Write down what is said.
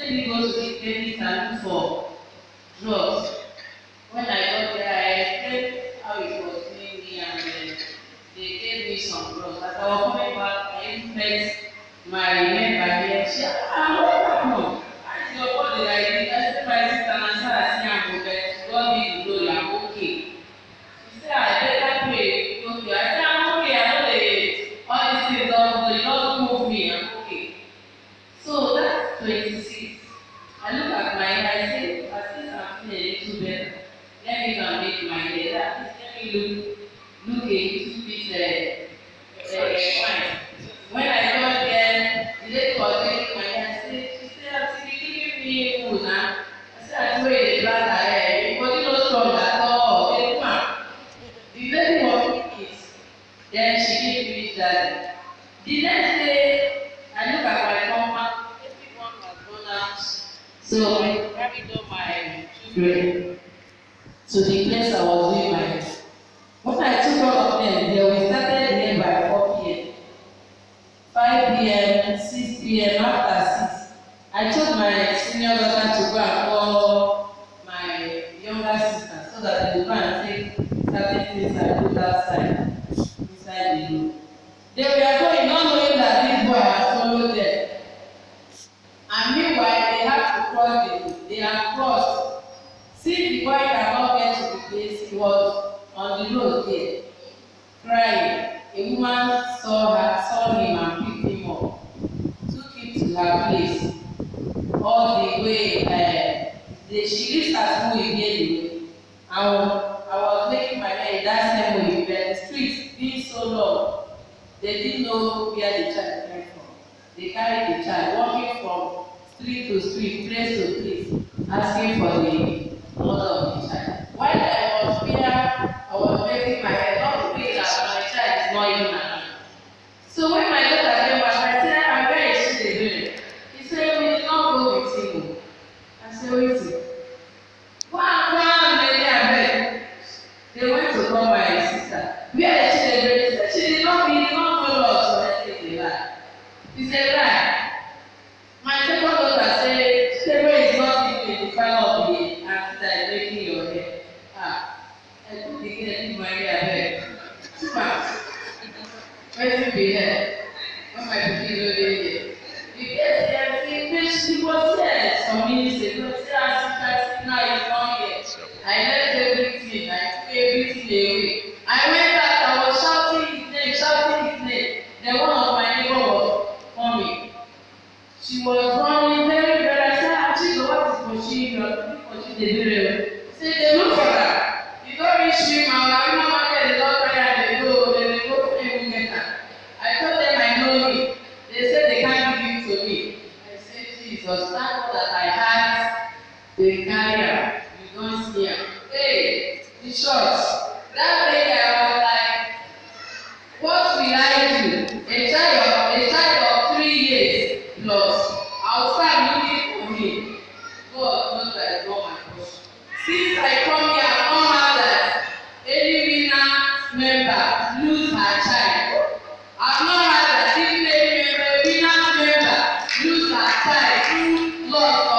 let me go to the clinic and look for drugs. When I got there, I explained how it was doing me, and they gave me some drugs. As I was coming back, I even met my member here. She said, what happened? I said, what did I do? I said, my sister, and I said, I'm okay. God be the glory, I'm okay. She said, I better pray. Okay. I said, I'm okay. I know all these things don't move me. I'm okay. So that's 26. I look at my hair, I say, I think I'm feeling a little better. Let me go and make my hair. Let me look a little bit fine. When I got there, the lady was making my hair. She said, Auntie, you giving me food now. I said, I swear they black her hair. Your body no strong at all. They come out. The lady was making it. Then she gave me that. The next day, I look at my compound. Everyone was gone out. So I carried on my children to the place I was doing my hair. When I took all of them there, we started here by 4 p.m. 5 p.m., 6 p.m., after 6. I told my senior daughter to go and call my younger sister so that they would go and take certain things I put outside, inside the room. They were going, not knowing that this boy had followed them. And meanwhile, they have to cross the road. They have crossed. Since the boy cannot get to the place, he was on the road there, crying. A woman saw him and picked him up, took him to her place. All the way, she lives at home again. I was making my hair in that same way, but the streets being so long, they didn't know where the child came from. They carried the child, walking from street to street, place to place, asking for the mother of the child. While I was here, I was making my hair, not to think that my child is not even around. So when my daughter came back, I said, and where is she doing? He said, we did not go with him. I said, wait a minute. Go and lady abeg. They went to call my sister. Where is she doing? She did not follow us or anything like that. He said, right. My second daughter said, Stable is not even the final of the year after that making your hair. I put the girl in my hair. Where did be here? When my baby was there. She was there some minutes ago. She said, now it's not here. I left everything. I took everything away. I went out. I was shouting his name. Then one of my neighbors was coming. She was running very, very. I said, Auntie, what is she doing? She said, they look for her. You don't reach me, Mama. You know what they don't try and they go and get her. I told them I know him. They said they can't give it to me. I said, Jesus, thank God that I had the carrier. You don't see her. Hey, the church. That day I was like, what will I do? A child of 3 years plus. I'll start looking for him. God knows that it's not my portion. Since I come here, I found out that any winner member lose her child. I've not heard that any member lose her child through loss